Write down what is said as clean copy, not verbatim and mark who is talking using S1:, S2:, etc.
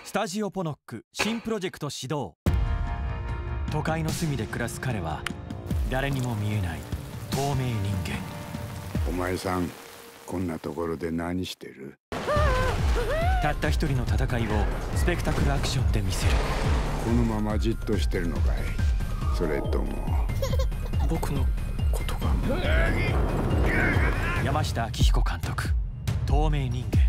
S1: スタジオポノック新プロジェクト始動。都会の隅で暮らす彼は誰にも見えない透明人間。
S2: お前さん、こんなところで何してる？
S1: たった一人の戦いをスペクタクルアクションで見せる。
S2: このままじっとしてるのかい？それとも
S3: 僕のことが。
S1: 山下明彦監督、透明人間。